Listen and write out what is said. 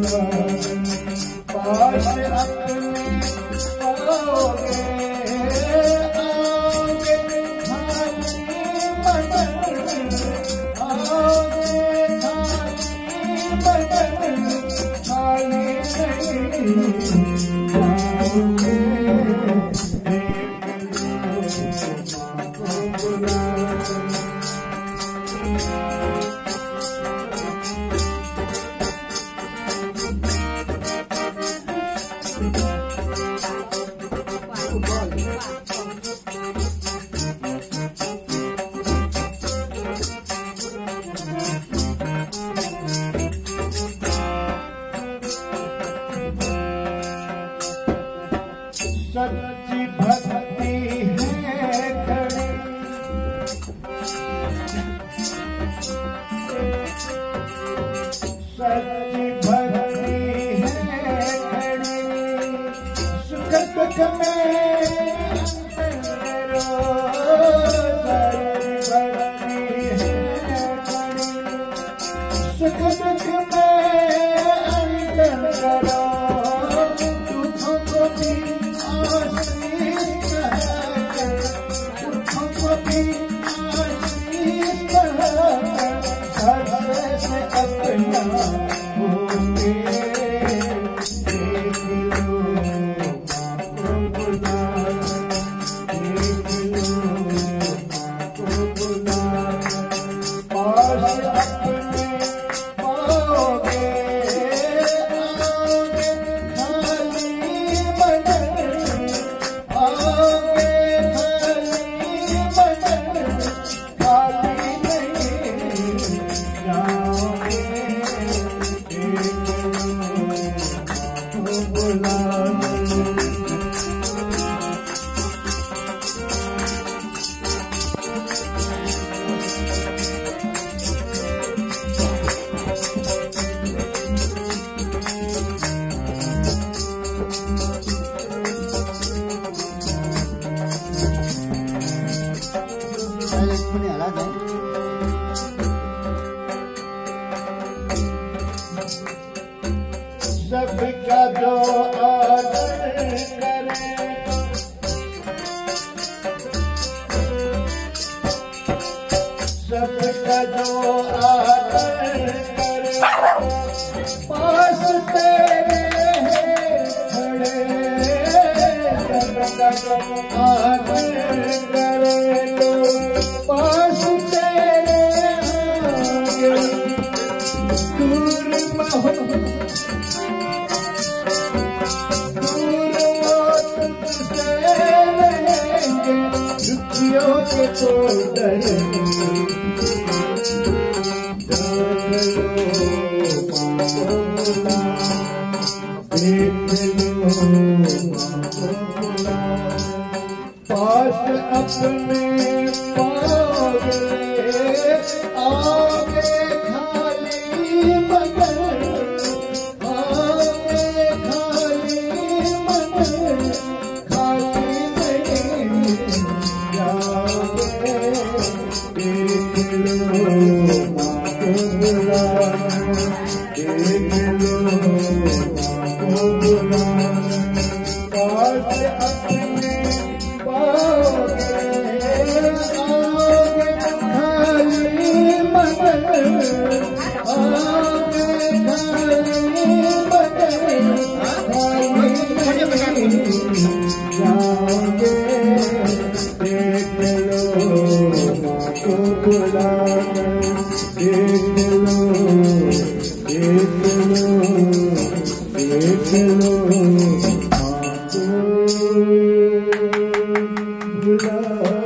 पास अपने आओगे, आओगे खाली बदन, आओगे खाली बदन, खाली नहीं जाओगे। सच्ची भक्ति है खड़ी, सच्ची भक्ति है खड़ी, सुख दुख में रो, सच्ची भक्ति है खड़ी, सुख दुख में अंतर करो, दुखों को भी सबका जो आदर करे, सबका जो आदर करे, पास तेरे खड़े, सबका जो आदर करे तो पास तेरे आगे, दूर महो के तो डरेंगे, पास अपने पाओगे, आओगे खाली बदन, आओगे खाली बदन, खाली नहीं जाओगे। देख लो माँ को बुलाना, देख लो माँ को बुलाना, पास अपने पाओगे, आओगे खाली बदन, आओगे खाली बदन, खाली जाओगे। देख लो माँ को बुलाना, देख लो, देख लो, देख लो माँ को बुलाना।